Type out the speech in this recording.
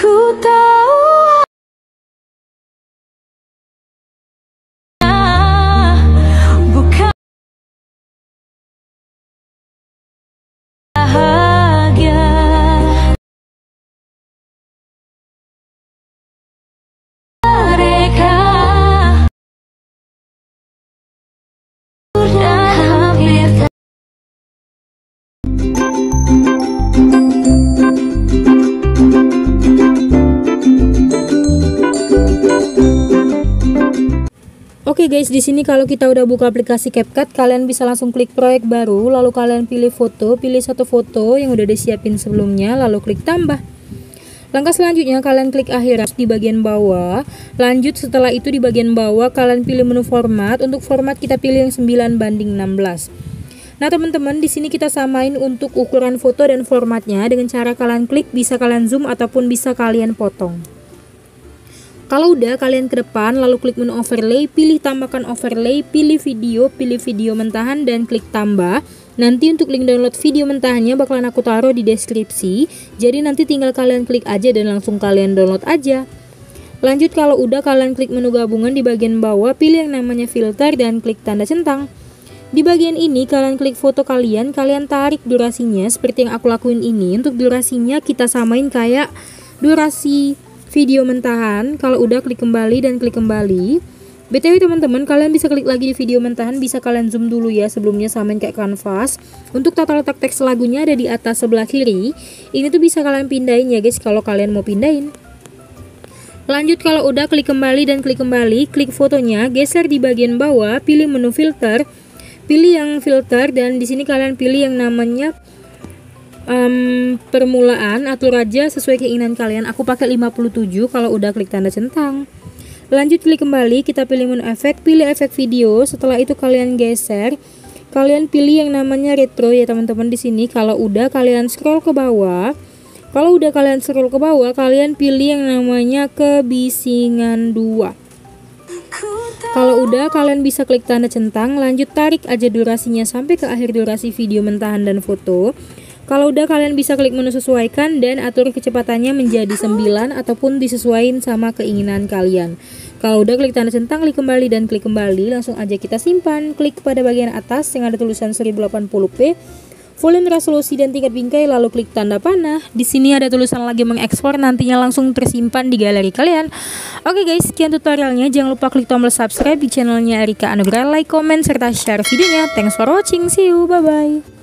Ku tahu bukan bahagia. Mereka sudah hampir. Oke guys, di sini kalau kita udah buka aplikasi CapCut, kalian bisa langsung klik proyek baru, lalu kalian pilih foto, pilih satu foto yang udah disiapin sebelumnya, lalu klik tambah. Langkah selanjutnya kalian klik akhirat di bagian bawah. Lanjut setelah itu di bagian bawah kalian pilih menu format. Untuk format kita pilih yang 9:16. Nah teman-teman, di sini kita samain untuk ukuran foto dan formatnya dengan cara kalian klik, bisa kalian zoom ataupun bisa kalian potong. Kalau udah, kalian ke depan lalu klik menu overlay, pilih tambahkan overlay, pilih video mentahan dan klik tambah. Nanti untuk link download video mentahannya bakalan aku taruh di deskripsi. Jadi nanti tinggal kalian klik aja dan langsung kalian download aja. Lanjut kalau udah, kalian klik menu gabungan di bagian bawah, pilih yang namanya filter dan klik tanda centang. Di bagian ini kalian klik foto kalian tarik durasinya seperti yang aku lakuin ini. Untuk durasinya kita samain kayak durasi video mentahan. Kalau udah, klik kembali dan klik kembali. BTW teman-teman, kalian bisa klik lagi di video mentahan, bisa kalian zoom dulu ya, sebelumnya samain kayak kanvas. Untuk tata letak teks lagunya ada di atas sebelah kiri. Ini tuh bisa kalian pindahin ya guys kalau kalian mau pindahin. Lanjut kalau udah, klik kembali dan klik kembali, klik fotonya, geser di bagian bawah, pilih menu filter, pilih yang filter dan di sini kalian pilih yang namanya permulaan, atur aja sesuai keinginan kalian. Aku pakai 57. Kalau udah, klik tanda centang. Lanjut klik kembali, kita pilih menu efek, pilih efek video. Setelah itu kalian geser, kalian pilih yang namanya retro ya teman-teman di sini. Kalau udah, kalian scroll ke bawah. Kalau udah kalian scroll ke bawah, kalian pilih yang namanya kebisingan 2. Kalau udah, kalian bisa klik tanda centang, lanjut tarik aja durasinya sampai ke akhir durasi video mentahan dan foto. Kalau udah, kalian bisa klik menu sesuaikan dan atur kecepatannya menjadi 9 ataupun disesuaikan sama keinginan kalian. Kalau udah, klik tanda centang, klik kembali dan klik kembali. Langsung aja kita simpan. Klik pada bagian atas yang ada tulisan 1080p, volume, resolusi dan tingkat bingkai, lalu klik tanda panah. Di sini ada tulisan lagi mengekspor, nantinya langsung tersimpan di galeri kalian. Oke guys, sekian tutorialnya. Jangan lupa klik tombol subscribe di channelnya Erika Anugrah, like, comment serta share videonya. Thanks for watching. See you, bye bye.